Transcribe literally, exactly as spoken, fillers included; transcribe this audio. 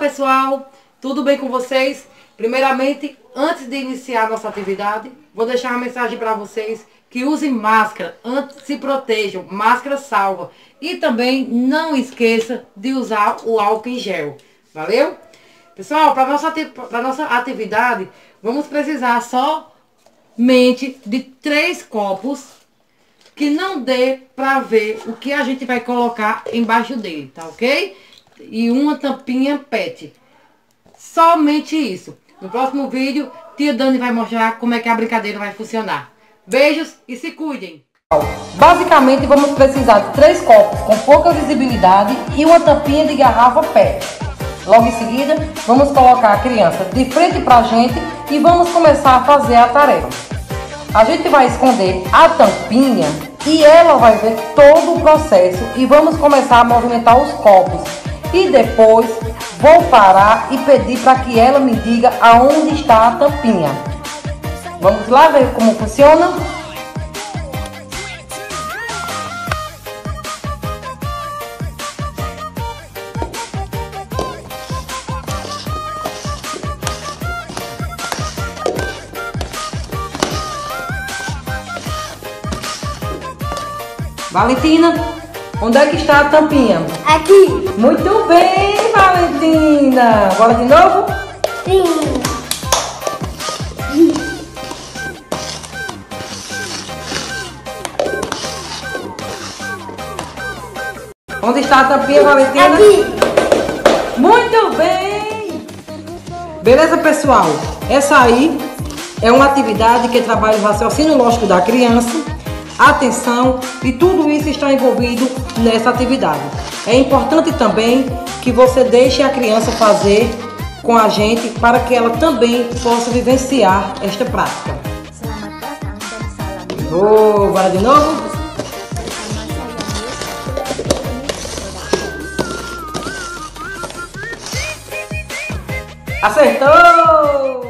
pessoal, tudo bem com vocês? Primeiramente, antes de iniciar a nossa atividade, vou deixar uma mensagem para vocês que usem máscara, antes se protejam, máscara salva. E também não esqueça de usar o álcool em gel, valeu? Pessoal, para nossa, para nossa atividade, vamos precisar somente de três copos que não dê para ver o que a gente vai colocar embaixo dele, tá ok? E uma tampinha pet. Somente isso. No próximo vídeo, tia Dani vai mostrar como é que a brincadeira vai funcionar. Beijos e se cuidem! Basicamente, vamos precisar de três copos com pouca visibilidade e uma tampinha de garrafa pet. Logo em seguida, vamos colocar a criança de frente pra gente e vamos começar a fazer a tarefa. A gente vai esconder a tampinha e ela vai ver todo o processo e vamos começar a movimentar os copos. E depois vou parar e pedir para que ela me diga aonde está a tampinha. Vamos lá ver como funciona? Valentina, onde é que está a tampinha? Aqui. Muito bem, Valentina. Agora de novo? Sim. Onde está a tampinha, Valentina? Aqui. Muito bem. Beleza, pessoal? Essa aí é uma atividade que trabalha o raciocínio lógico da criança. Atenção, e tudo isso está envolvido nessa atividade. É importante também que você deixe a criança fazer com a gente para que ela também possa vivenciar esta prática. Oh, bora de novo? Acertou!